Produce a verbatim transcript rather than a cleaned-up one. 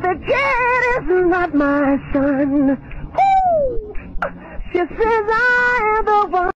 the kid is not my son. Woo! She says I am the one.